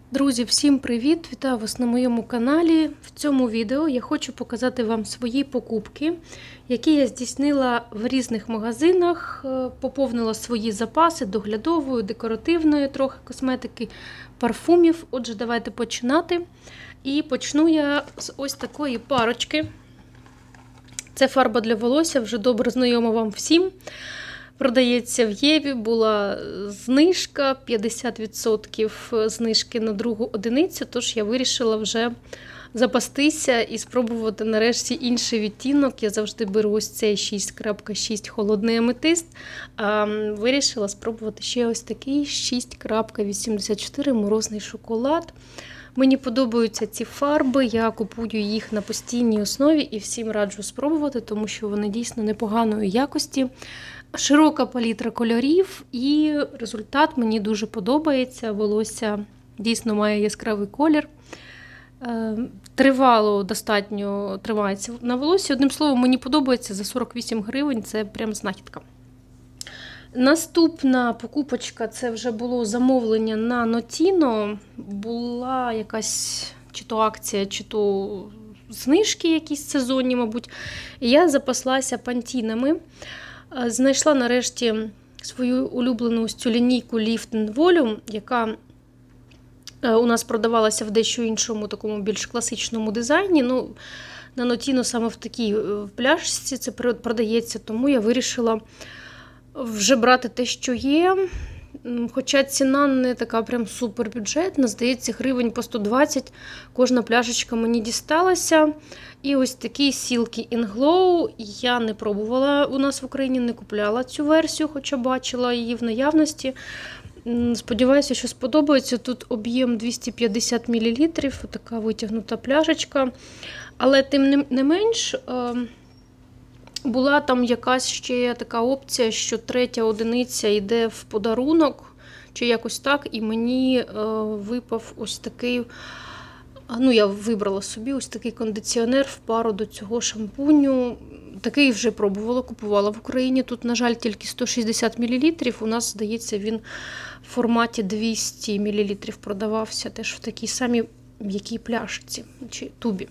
Друзі, всім привіт! Вітаю вас на моєму каналі. В цьому відео я хочу показати вам свої покупки, які я здійснила в різних магазинах, поповнила свої запаси доглядової, декоративної трохи косметики, парфумів. Отже, давайте починати. І почну я з ось такої парочки. Це фарба для волосся, вже добре знайома вам всім. Продається в Єві, була знижка, 50% знижки на другу одиницю, тож я вирішила вже запастися і спробувати нарешті інший відтінок. Я завжди беру ось цей 6.6 холодний аметист, а вирішила спробувати ще ось такий 6.84 морозний шоколад. Мені подобаються ці фарби, я купую їх на постійній основі і всім раджу спробувати, тому що вони дійсно непоганої якості. Широка палітра кольорів і результат мені дуже подобається. Волосся дійсно має яскравий колір. Тривало достатньо тримається на волосі. Одним словом, мені подобається за 48 гривень, це прям знахідка. Наступна покупочка, це вже було замовлення на Notino. Була якась чи то акція, чи то знижки якісь сезонні, мабуть. І я запаслася пантінами. Знайшла нарешті свою улюблену ось цю лінійку Lift & Volume, яка у нас продавалася в дещо іншому, такому більш класичному дизайні. Ну, на Notino саме в такій пляшці це продається, тому я вирішила вже брати те, що є. Хоча ціна не така прям супербюджетна, здається, гривень по 120 кожна пляшечка мені дісталася. І ось такий Silky in Glow я не пробувала у нас в Україні, не купляла цю версію, хоча бачила її в наявності. Сподіваюся, що сподобається. Тут об'єм 250 мл, така витягнута пляшечка. Але тим не менш, була там якась ще така опція, що третя одиниця йде в подарунок, чи якось так, і мені випав ось такий, ну я вибрала собі ось такий кондиціонер в пару до цього шампуню. Такий вже пробувала, купувала в Україні. Тут, на жаль, тільки 160 мл. У нас, здається, він в форматі 200 мл продавався, теж в такій самій м'якій пляшці, чи тубі.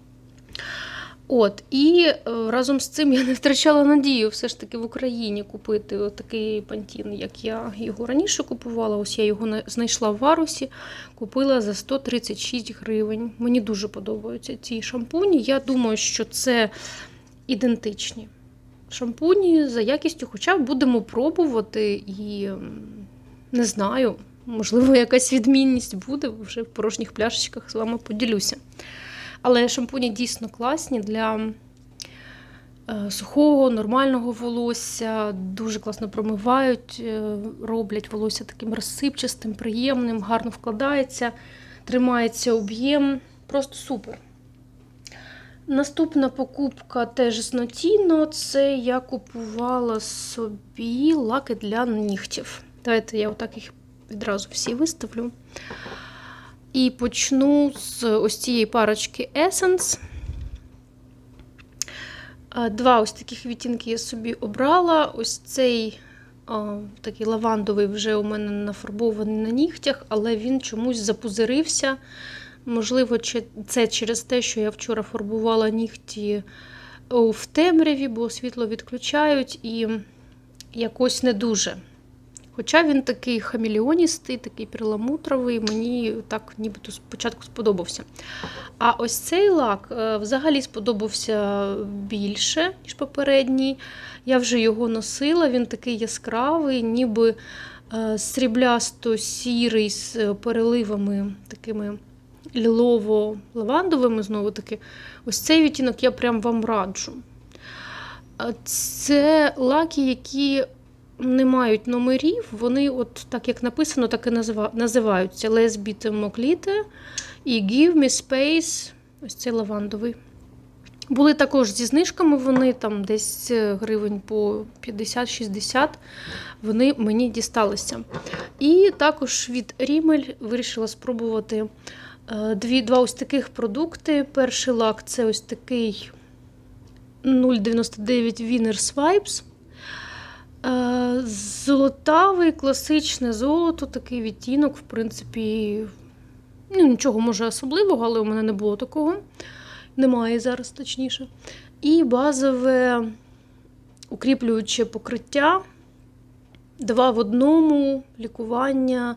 І разом з цим я не втрачала надію все ж таки в Україні купити такий пантін, як я його раніше купувала. Ось я його знайшла в Варусі, купила за 136 гривень. Мені дуже подобаються ці шампуні. Я думаю, що це ідентичні шампуні за якістю, хоча будемо пробувати і не знаю, можливо, якась відмінність буде, вже в порожніх пляшечках з вами поділюся. Але шампуні дійсно класні для сухого, нормального волосся, дуже класно промивають, роблять волосся таким розсипчастим, приємним, гарно вкладається, тримається об'єм, просто супер. Наступна покупка теж з Notino, це я купувала собі лаки для нігтів. Давайте я отак їх відразу всі виставлю. І почну з ось цієї парочки Essence. Два ось таких відтінки я собі обрала. Ось цей такий лавандовий вже у мене нафарбований на нігтях, але він чомусь запузирився. Можливо, це через те, що я вчора фарбувала нігті в темряві, бо світло відключають і якось не дуже. Хоча він такий хамелеоністий, такий перламутровий, мені так нібито спочатку сподобався. А ось цей лак взагалі сподобався більше, ніж попередній. Я вже його носила, він такий яскравий, ніби сріблясто-сірий з переливами такими лілово-лавандовими, знову-таки. Ось цей відтінок я прям вам раджу. Це лаки, які не мають номерів, вони от так як написано, так і називаються Les Bites Moklite і Give Me Space, ось цей лавандовий. Були також зі знижками, вони там десь гривень по 50-60, вони мені дісталися. І також від Rimmel вирішила спробувати два ось таких продукти. Перший лак – це ось такий 0,99 Winners Vibes. Золотавий, класичне золото, такий відтінок, в принципі, Ну, нічого, може, особливого, але у мене не було такого. Немає зараз, точніше. І базове укріплююче покриття. 2 в 1, лікування,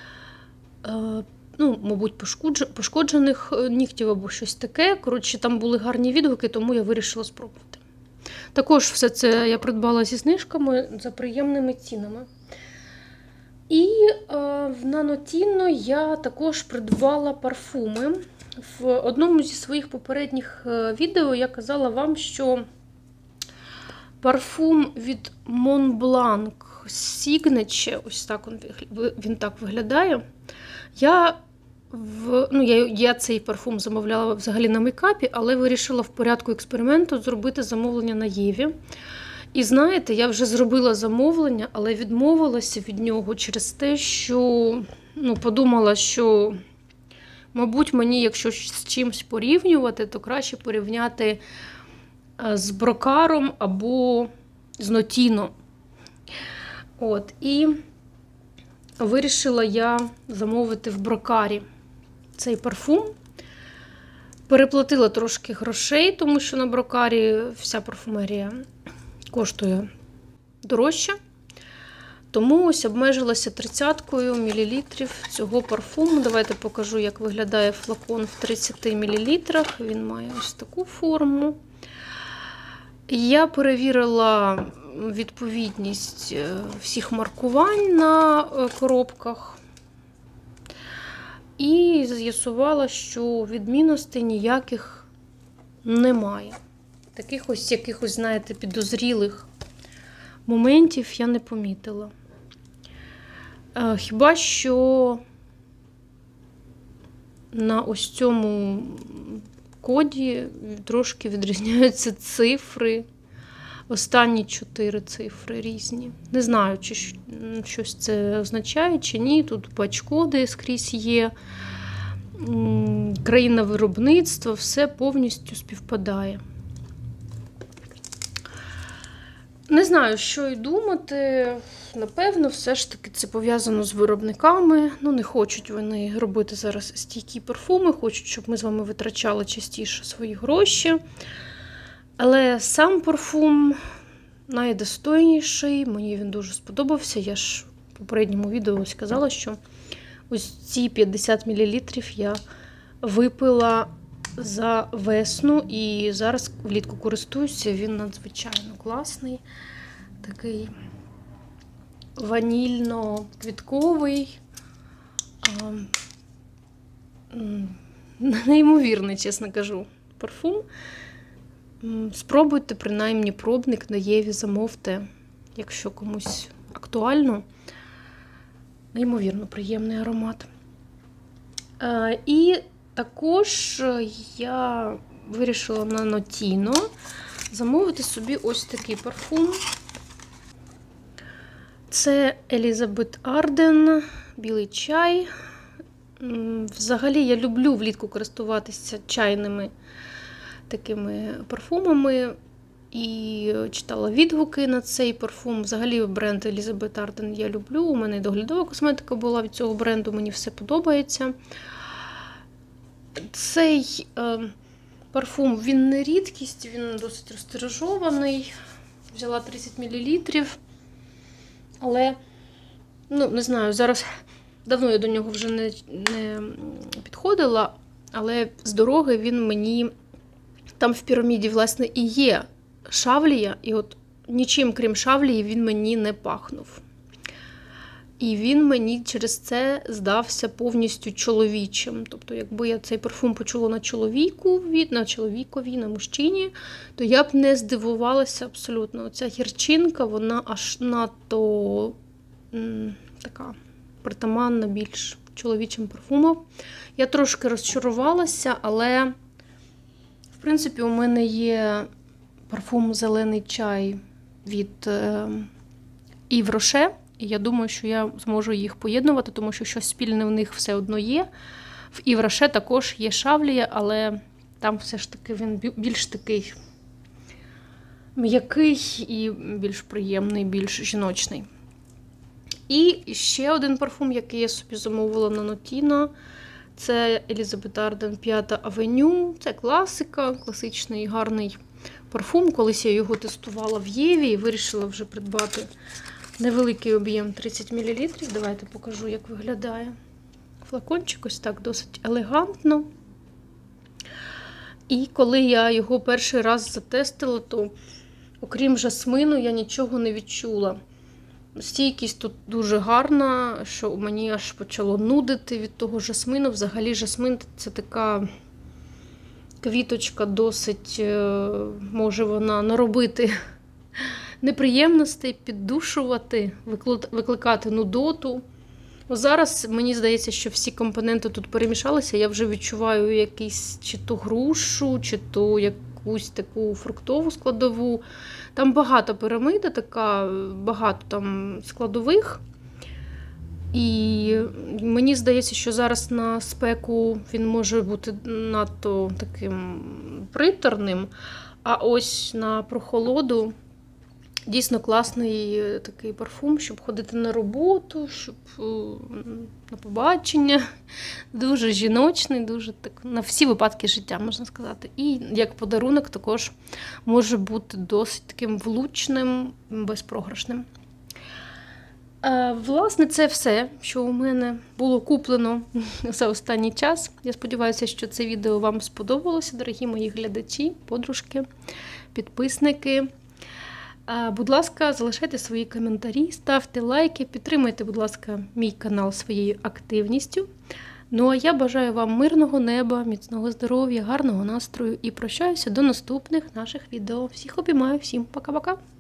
мабуть, пошкоджених нігтів або щось таке. Коротше, там були гарні відгуки, тому я вирішила спробувати. Також все це я придбала зі знижками за приємними цінами. І в Nanotinno я також придбала парфуми. В одному зі своїх попередніх відео я казала вам, що парфум від Montblanc Signature, ось так він так виглядає. Я цей парфум замовляла взагалі на мейкапі, але вирішила в порядку експерименту зробити замовлення на Єві. І знаєте, я вже зробила замовлення, але відмовилася від нього через те, що подумала, що, мабуть, мені, якщо з чимось порівнювати, то краще порівняти з Брокаром або з Notino. І вирішила я замовити в Брокарі цей парфум. Переплатила трошки грошей, тому що на Брокарі вся парфумерія коштує дорожче. Тому ось обмежилася 30 мл цього парфуму. Давайте покажу, як виглядає флакон в 30 мл. Він має ось таку форму. Я перевірила відповідність всіх маркувань на коробках. І з'ясувала, що відмінностей ніяких немає. Таких ось якихось, знаєте, підозрілих моментів я не помітила. Хіба що на ось цьому коді трошки відрізняються цифри. Останні 4 цифри різні. Не знаю, чи щось це означає, чи ні. Тут бач-коди скрізь є. Країна виробництва, все повністю співпадає. Не знаю, що й думати. Напевно, все ж таки це пов'язано з виробниками. Не хочуть вони робити зараз стійкі парфуми, хочуть, щоб ми з вами витрачали частіше свої гроші. Але сам парфум найдостойніший, мені він дуже сподобався. Я ж в попередньому відео сказала, що ось ці 50 мл я випила за весну і зараз влітку користуюся. Він надзвичайно класний, такий ванільно-квітковий, неймовірний, чесно кажу, парфум. Спробуйте, принаймні, пробник на Єві, замовте, якщо комусь актуально. Неймовірно приємний аромат. І також я вирішила на Notino замовити собі ось такий парфум. Це Елізабет Арден, білий чай. Взагалі я люблю влітку користуватися чайними такими парфумами і читала відгуки на цей парфум. Взагалі бренд Елізабет Арден я люблю. У мене і доглядова косметика була від цього бренду, мені все подобається. Цей парфум, він не рідкість, він досить розтиражований. Взяла 30 мл. Але, не знаю, зараз давно я до нього вже не підходила, але з дороги він мені, там в піраміді, власне, і є шавлія, і от нічим, крім шавлії, він мені не пахнув. І він мені через це здався повністю чоловічим. Тобто, якби я цей парфум почула на чоловікові, на мужчині, то я б не здивувалася абсолютно. Оця гірчинка, вона аж надто така притаманна більш чоловічим парфумом. Я трошки розчарувалася, але, в принципі, у мене є парфум «Зелений чай» від Yves Rocher. І я думаю, що я зможу їх поєднувати, тому що щось спільне в них все одно є. В Yves Rocher також є шавлія, але там все ж таки він більш такий м'який і більш приємний, більш жіночний. І ще один парфум, який я собі замовила на Notino, Це Елізабет Арден П'ята Авеню. Це класика, класичний гарний парфум. Колись я його тестувала в Єві і вирішила вже придбати невеликий об'єм 30 мл. Давайте покажу, як виглядає. Флакончик ось так досить елегантно. І коли я його перший раз затестила, то окрім жасмину я нічого не відчула. Стійкість тут дуже гарна, що мені аж почало нудити від того жасмину. Взагалі жасмин – це така квіточка досить, може вона наробити неприємностей, піддушувати, викликати нудоту. Зараз мені здається, що всі компоненти тут перемішалися. Я вже відчуваю якийсь чи то грушу, чи то якусь таку фруктову складову. Там багато пірамида, така, багато там складових. І мені здається, що зараз на спеку він може бути надто таким приторним, а ось на прохолоду дійсно класний такий парфум, щоб ходити на роботу, щоб на побачення. Дуже жіночний, дуже так, на всі випадки життя, можна сказати. І як подарунок також може бути досить таким влучним, безпрограшним. Власне, це все, що у мене було куплено за останній час. Я сподіваюся, що це відео вам сподобалося, дорогі мої глядачі, подружки, підписники. Будь ласка, залишайте свої коментарі, ставте лайки, підтримуйте, будь ласка, мій канал своєю активністю. Ну а я бажаю вам мирного неба, міцного здоров'я, гарного настрою і прощаюся до наступних наших відео. Всіх обіймаю, всім пока-пока!